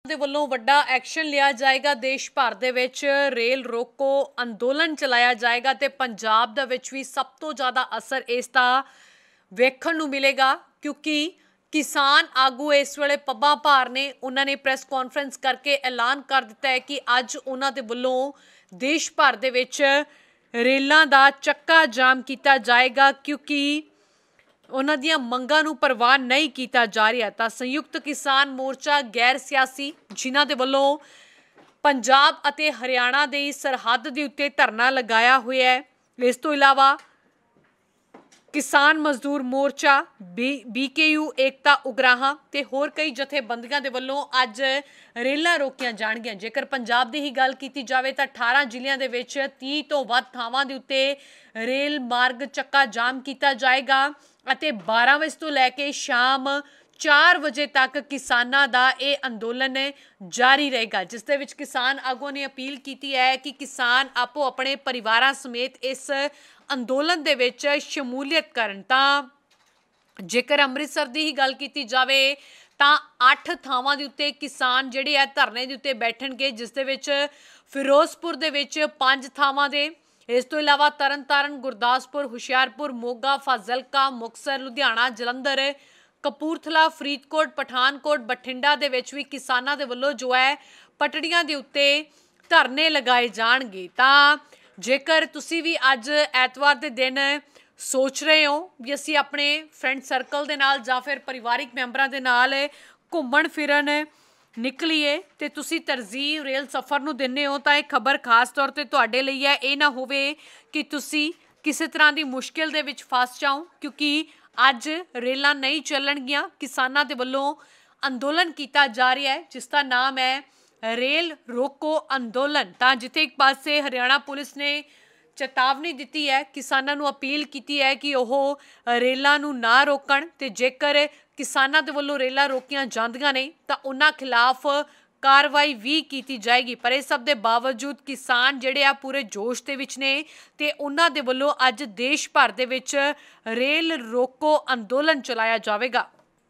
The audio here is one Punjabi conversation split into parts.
ਦੇ ਵੱਲੋਂ ਵੱਡਾ ਐਕਸ਼ਨ ਲਿਆ ਜਾਏਗਾ। ਦੇਸ਼ ਭਰ ਦੇ ਵਿੱਚ ਰੇਲ ਰੋਕੋ ਅੰਦੋਲਨ ਚਲਾਇਆ ਜਾਏਗਾ ਤੇ ਪੰਜਾਬ ਦੇ ਵਿੱਚ ਵੀ ਸਭ ਤੋਂ ਜ਼ਿਆਦਾ ਅਸਰ ਇਸ ਦਾ ਵੇਖਣ ਨੂੰ ਮਿਲੇਗਾ, ਕਿਉਂਕਿ ਕਿਸਾਨ ਆਗੂ ਇਸ ਵੇਲੇ ਪੱਬਾਂ ਭਾਰ ਨੇ। ਉਹਨਾਂ ਨੇ ਪ੍ਰੈਸ ਕਾਨਫਰੰਸ ਕਰਕੇ ਐਲਾਨ ਕਰ ਦਿੱਤਾ ਹੈ ਕਿ ਅੱਜ ਉਹਨਾਂ ਦੇ ਵੱਲੋਂ ਦੇਸ਼ ਭਰ ਦੇ ਵਿੱਚ ਰੇਲਾਂ ਦਾ ਚੱਕਾ ਜਾਮ ਕੀਤਾ ਜਾਏਗਾ, ਕਿਉਂਕਿ ਉਹਨਾਂ ਦੀਆਂ ਮੰਗਾਂ ਨੂੰ ਪ੍ਰਵਾਹ ਨਹੀਂ ਕੀਤਾ ਜਾ ਰਿਹਾ। ਤਾਂ ਸੰਯੁਕਤ ਕਿਸਾਨ ਮੋਰਚਾ ਗੈਰ ਸਿਆਸੀ, ਜਿਨ੍ਹਾਂ ਦੇ ਵੱਲੋਂ ਪੰਜਾਬ ਅਤੇ ਹਰਿਆਣਾ ਦੀ ਸਰਹੱਦ ਦੇ ਉੱਤੇ ਧਰਨਾ ਲਗਾਇਆ ਹੋਇਆ ਹੈ। ਇਸ ਤੋਂ ਇਲਾਵਾ ਕਿਸਾਨ ਮਜ਼ਦੂਰ ਮੋਰਚਾ, BKU ਏਕਤਾ ਉਗਰਾਹਾਂ ਤੇ ਹੋਰ ਕਈ ਜਥੇਬੰਦੀਆਂ ਦੇ ਵੱਲੋਂ ਅੱਜ ਰੇਲਾਂ ਰੋਕੀਆਂ ਜਾਣਗੀਆਂ। ਜੇਕਰ ਪੰਜਾਬ ਦੀ ਹੀ ਗੱਲ ਕੀਤੀ ਜਾਵੇ ਤਾਂ 18 ਜ਼ਿਲ੍ਹਿਆਂ ਦੇ ਵਿੱਚ 30 ਤੋਂ ਵੱਧ ਥਾਵਾਂ ਦੇ ਉੱਤੇ ਰੇਲ ਮਾਰਗ ਚੱਕਾ ਜਾਮ ਕੀਤਾ ਜਾਏਗਾ ਅਤੇ 12 ਵਜੇ ਤੋਂ ਲੈ ਕੇ ਸ਼ਾਮ 4 ਵਜੇ ਤੱਕ ਕਿਸਾਨਾਂ ਦਾ ਇਹ ਅੰਦੋਲਨ ਜਾਰੀ ਰਹੇਗਾ, ਜਿਸ ਦੇ ਵਿੱਚ ਕਿਸਾਨ ਆਗੂਆਂ ਨੇ ਅਪੀਲ ਕੀਤੀ ਹੈ ਕਿ ਕਿਸਾਨ ਆਪੋ ਆਪਣੇ ਪਰਿਵਾਰਾਂ ਸਮੇਤ ਇਸ ਅੰਦੋਲਨ ਦੇ ਵਿੱਚ ਸ਼ਮੂਲੀਅਤ ਕਰਨ। ਤਾਂ ਜੇਕਰ ਅੰਮ੍ਰਿਤਸਰ ਦੀ ਹੀ ਗੱਲ ਕੀਤੀ ਜਾਵੇ ਤਾਂ 8 ਥਾਵਾਂ ਦੇ ਉੱਤੇ ਕਿਸਾਨ ਜਿਹੜੇ ਆ ਧਰਨੇ ਦੇ ਉੱਤੇ ਬੈਠਣਗੇ, ਜਿਸ ਦੇ ਵਿੱਚ ਫਿਰੋਜ਼ਪੁਰ ਦੇ ਵਿੱਚ 5 ਥਾਵਾਂ ਦੇ, ਇਸ ਤੋਂ ਇਲਾਵਾ ਤਰਨਤਾਰਨ, ਗੁਰਦਾਸਪੁਰ, ਹੁਸ਼ਿਆਰਪੁਰ, ਮੋਗਾ, ਫਾਜ਼ਿਲਕਾ, ਮੁਕਤਸਰ, ਲੁਧਿਆਣਾ, ਜਲੰਧਰ, ਕਪੂਰਥਲਾ, ਫਰੀਦਕੋਟ, ਪਠਾਨਕੋਟ, ਬਠਿੰਡਾ ਦੇ ਵਿੱਚ ਵੀ ਕਿਸਾਨਾਂ ਦੇ ਵੱਲੋਂ ਜੋ ਹੈ ਪਟੜੀਆਂ ਦੇ ਉੱਤੇ ਧਰਨੇ ਲਗਾਏ ਜਾਣਗੇ। ਤਾਂ ਜੇਕਰ ਤੁਸੀਂ ਵੀ ਅੱਜ ਐਤਵਾਰ ਦੇ ਦਿਨ ਸੋਚ ਰਹੇ ਹੋ ਵੀ ਅਸੀਂ ਆਪਣੇ ਫਰੈਂਡ ਸਰਕਲ ਦੇ ਨਾਲ ਜਾਂ ਫਿਰ ਪਰਿਵਾਰਿਕ ਮੈਂਬਰਾਂ ਦੇ ਨਾਲ ਘੁੰਮਣ ਫਿਰਨ ਨਿਕਲੀਏ ਤੇ ਤੁਸੀਂ ਤਰਜੀਹ ਰੇਲ ਸਫ਼ਰ ਨੂੰ ਦਿੰਦੇ ਹੋ, ਤਾਂ ਇਹ ਖਬਰ ਖਾਸ ਤੌਰ ਤੇ ਤੁਹਾਡੇ ਲਈ ਹੈ। ਇਹ ਨਾ ਹੋਵੇ ਕਿ ਤੁਸੀਂ ਕਿਸੇ ਤਰ੍ਹਾਂ ਦੀ ਮੁਸ਼ਕਿਲ ਦੇ ਵਿੱਚ ਫਸ ਜਾਓ, ਕਿਉਂਕਿ ਅੱਜ ਰੇਲਾਂ ਨਹੀਂ ਚੱਲਣਗੀਆਂ। ਕਿਸਾਨਾਂ ਦੇ ਵੱਲੋਂ ਅੰਦੋਲਨ ਕੀਤਾ ਜਾ ਰਿਹਾ ਹੈ, ਜਿਸ ਦਾ ਨਾਮ ਹੈ ਰੇਲ ਰੋਕੋ ਅੰਦੋਲਨ। ਤਾਂ ਜਿੱਥੇ ਇੱਕ ਪਾਸੇ ਹਰਿਆਣਾ ਪੁਲਿਸ ਨੇ ਚੇਤਾਵਨੀ ਦਿੱਤੀ ਹੈ, ਕਿਸਾਨਾਂ ਨੂੰ ਅਪੀਲ ਕੀਤੀ ਹੈ ਕਿ ਉਹ ਰੇਲਾਂ ਨੂੰ ਨਾ ਰੋਕਣ ਤੇ ਜੇਕਰ ਕਿਸਾਨਾਂ ਦੇ ਵੱਲੋਂ ਰੇਲਾਂ ਰੋਕੀਆਂ ਜਾਂਦੀਆਂ ਨੇ ਤਾਂ ਉਹਨਾਂ ਖਿਲਾਫ ਕਾਰਵਾਈ ਵੀ ਕੀਤੀ ਜਾਏਗੀ। ਪਰ ਇਸ ਸਭ ਦੇ ਬਾਵਜੂਦ ਕਿਸਾਨ ਜਿਹੜੇ ਆ ਪੂਰੇ ਜੋਸ਼ ਦੇ ਵਿੱਚ ਨੇ ਤੇ ਉਹਨਾਂ ਦੇ ਵੱਲੋਂ ਅੱਜ ਦੇਸ਼ ਭਰ ਦੇ ਵਿੱਚ ਰੇਲ ਰੋਕੋ ਅੰਦੋਲਨ ਚਲਾਇਆ ਜਾਵੇਗਾ।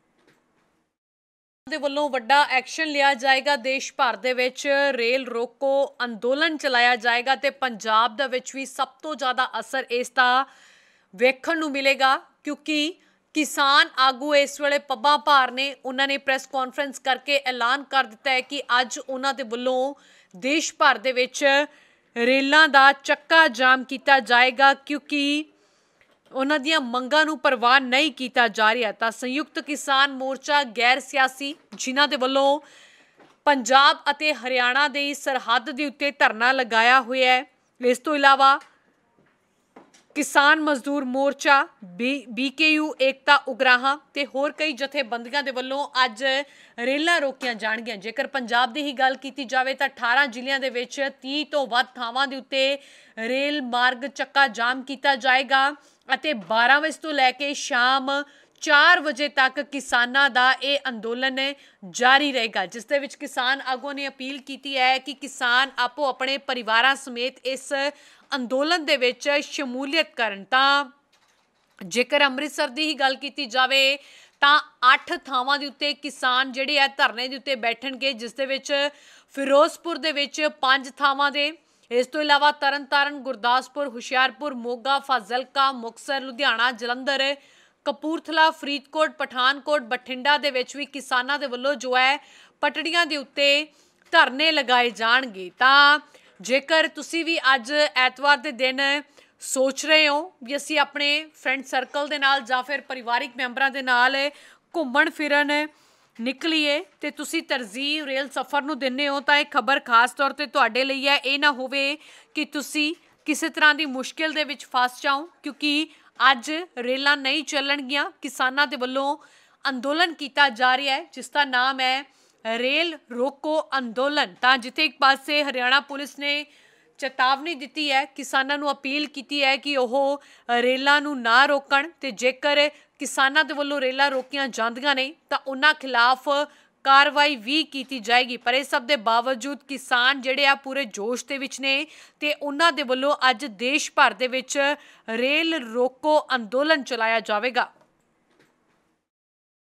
ਦੇ ਵੱਲੋਂ ਵੱਡਾ ਐਕਸ਼ਨ ਲਿਆ ਜਾਏਗਾ। ਦੇਸ਼ ਭਰ ਦੇ ਵਿੱਚ ਰੇਲ ਰੋਕੋ ਅੰਦੋਲਨ ਚਲਾਇਆ ਜਾਏਗਾ ਤੇ ਪੰਜਾਬ ਦੇ ਵਿੱਚ ਵੀ ਸਭ ਤੋਂ ਜ਼ਿਆਦਾ ਅਸਰ ਇਸ ਦਾ ਵੇਖਣ ਨੂੰ ਮਿਲੇਗਾ, ਕਿਉਂਕਿ ਕਿਸਾਨ ਆਗੂ ਇਸ ਵੇਲੇ ਪੱਬਾਂ ਭਾਰ ਨੇ। ਉਹਨਾਂ ਨੇ ਪ੍ਰੈਸ ਕਾਨਫਰੰਸ ਕਰਕੇ ਐਲਾਨ ਕਰ ਦਿੱਤਾ ਹੈ ਕਿ ਅੱਜ ਉਹਨਾਂ ਦੇ ਵੱਲੋਂ ਦੇਸ਼ ਭਰ ਦੇ ਵਿੱਚ ਰੇਲਾਂ ਦਾ ਚੱਕਾ ਜਾਮ ਕੀਤਾ ਜਾਏਗਾ, ਕਿਉਂਕਿ ਉਹਨਾਂ ਦੀਆਂ ਮੰਗਾਂ ਨੂੰ ਪ੍ਰਵਾਹ ਨਹੀਂ ਕੀਤਾ ਜਾ ਰਿਹਾ। ਤਾਂ ਸੰਯੁਕਤ ਕਿਸਾਨ ਮੋਰਚਾ ਗੈਰ ਸਿਆਸੀ, ਜਿਨ੍ਹਾਂ ਦੇ ਵੱਲੋਂ ਪੰਜਾਬ ਅਤੇ ਹਰਿਆਣਾ ਦੀ ਸਰਹੱਦ ਦੇ ਉੱਤੇ ਧਰਨਾ ਲਗਾਇਆ ਹੋਇਆ ਹੈ। ਇਸ ਤੋਂ ਇਲਾਵਾ ਕਿਸਾਨ ਮਜ਼ਦੂਰ ਮੋਰਚਾ, BKU ਏਕਤਾ ਉਗਰਾਹਾਂ ਤੇ ਹੋਰ ਕਈ ਜਥੇਬੰਦੀਆਂ ਦੇ ਵੱਲੋਂ ਅੱਜ ਰੇਲਾਂ ਰੋਕੀਆਂ ਜਾਣਗੀਆਂ। ਜੇਕਰ ਪੰਜਾਬ ਦੀ ਹੀ ਗੱਲ ਕੀਤੀ ਜਾਵੇ ਤਾਂ 18 ਜ਼ਿਲ੍ਹਿਆਂ ਦੇ ਵਿੱਚ 30 ਤੋਂ ਵੱਧ ਥਾਵਾਂ ਦੇ ਉੱਤੇ ਰੇਲ ਮਾਰਗ ਚੱਕਾ ਜਾਮ ਕੀਤਾ ਜਾਏਗਾ ਅਤੇ 12 ਵਜੇ ਤੋਂ ਲੈ ਕੇ ਸ਼ਾਮ 4 ਵਜੇ ਤੱਕ ਕਿਸਾਨਾਂ ਦਾ ਇਹ ਅੰਦੋਲਨ ਜਾਰੀ ਰਹੇਗਾ, ਜਿਸ ਦੇ ਵਿੱਚ ਕਿਸਾਨ ਆਗੂਆਂ ਨੇ ਅਪੀਲ ਕੀਤੀ ਹੈ ਕਿ ਕਿਸਾਨ ਆਪੋ ਆਪਣੇ ਪਰਿਵਾਰਾਂ ਸਮੇਤ ਇਸ ਅੰਦੋਲਨ ਦੇ ਵਿੱਚ ਸ਼ਮੂਲੀਅਤ ਕਰਨ। ਤਾਂ ਜੇਕਰ ਅੰਮ੍ਰਿਤਸਰ ਦੀ ਹੀ ਗੱਲ ਕੀਤੀ ਜਾਵੇ ਤਾਂ 8 ਥਾਵਾਂ ਦੇ ਉੱਤੇ ਕਿਸਾਨ ਜਿਹੜੇ ਆ ਧਰਨੇ ਦੇ ਉੱਤੇ ਬੈਠਣਗੇ, ਜਿਸ ਦੇ ਵਿੱਚ ਫਿਰੋਜ਼ਪੁਰ ਦੇ ਵਿੱਚ 5 ਥਾਵਾਂ ਦੇ, ਇਸ ਤੋਂ ਇਲਾਵਾ ਤਰਨਤਾਰਨ, ਗੁਰਦਾਸਪੁਰ, ਹੁਸ਼ਿਆਰਪੁਰ, ਮੋਗਾ, ਫਾਜ਼ਿਲਕਾ, ਮੁਕਤਸਰ, ਲੁਧਿਆਣਾ, ਜਲੰਧਰ, ਕਪੂਰਥਲਾ, ਫਰੀਦਕੋਟ, ਪਠਾਨਕੋਟ, ਬਠਿੰਡਾ ਦੇ ਵਿੱਚ ਵੀ ਕਿਸਾਨਾਂ ਦੇ ਵੱਲੋਂ ਜੋ ਹੈ ਪਟੜੀਆਂ ਦੇ ਉੱਤੇ ਧਰਨੇ ਲਗਾਏ ਜਾਣਗੇ। ਤਾਂ ਜੇਕਰ ਤੁਸੀਂ ਵੀ ਅੱਜ ਐਤਵਾਰ ਦੇ ਦਿਨ ਸੋਚ ਰਹੇ ਹੋ ਵੀ ਅਸੀਂ ਆਪਣੇ ਫਰੈਂਡ ਸਰਕਲ ਦੇ ਨਾਲ ਜਾਂ ਫਿਰ ਪਰਿਵਾਰਿਕ ਮੈਂਬਰਾਂ ਦੇ ਨਾਲ ਘੁੰਮਣ ਫਿਰਨ ਨਿਕਲੀਏ ਤੇ ਤੁਸੀਂ ਤਰਜੀਹ ਰੇਲ ਸਫ਼ਰ ਨੂੰ ਦਿੰਦੇ ਹੋ, ਤਾਂ ਇਹ ਖਬਰ ਖਾਸ ਤੌਰ ਤੇ ਤੁਹਾਡੇ ਲਈ ਹੈ। ਇਹ ਨਾ ਹੋਵੇ ਕਿ ਤੁਸੀਂ ਕਿਸੇ ਤਰ੍ਹਾਂ ਦੀ ਮੁਸ਼ਕਿਲ ਦੇ ਵਿੱਚ ਫਸ ਜਾਓ, ਕਿਉਂਕਿ ਅੱਜ ਰੇਲਾਂ ਨਹੀਂ ਚੱਲਣਗੀਆਂ। ਕਿਸਾਨਾਂ ਦੇ ਵੱਲੋਂ ਅੰਦੋਲਨ ਕੀਤਾ ਜਾ ਰਿਹਾ ਹੈ, ਜਿਸ ਦਾ ਨਾਮ ਹੈ ਰੇਲ ਰੋਕੋ ਅੰਦੋਲਨ। ਤਾਂ ਜਿੱਥੇ ਇੱਕ ਪਾਸੇ ਹਰਿਆਣਾ ਪੁਲਿਸ ਨੇ ਚੇਤਾਵਨੀ ਦਿੱਤੀ ਹੈ, ਕਿਸਾਨਾਂ ਨੂੰ ਅਪੀਲ ਕੀਤੀ ਹੈ ਕਿ ਉਹ ਰੇਲਾਂ ਨੂੰ ਨਾ ਰੋਕਣ ਤੇ ਜੇਕਰ ਕਿਸਾਨਾਂ ਦੇ ਵੱਲੋਂ ਰੇਲਾਂ ਰੋਕੀਆਂ ਜਾਂਦੀਆਂ ਨੇ ਤਾਂ ਉਹਨਾਂ ਖਿਲਾਫ ਕਾਰਵਾਈ ਵੀ ਕੀਤੀ ਜਾਏਗੀ। ਪਰ ਇਸ ਸਭ ਦੇ ਬਾਵਜੂਦ ਕਿਸਾਨ ਜਿਹੜੇ ਆ ਪੂਰੇ ਜੋਸ਼ ਦੇ ਵਿੱਚ ਨੇ ਤੇ ਉਹਨਾਂ ਦੇ ਵੱਲੋਂ ਅੱਜ ਦੇਸ਼ ਭਰ ਦੇ ਵਿੱਚ ਰੇਲ ਰੋਕੋ ਅੰਦੋਲਨ ਚਲਾਇਆ ਜਾਵੇਗਾ।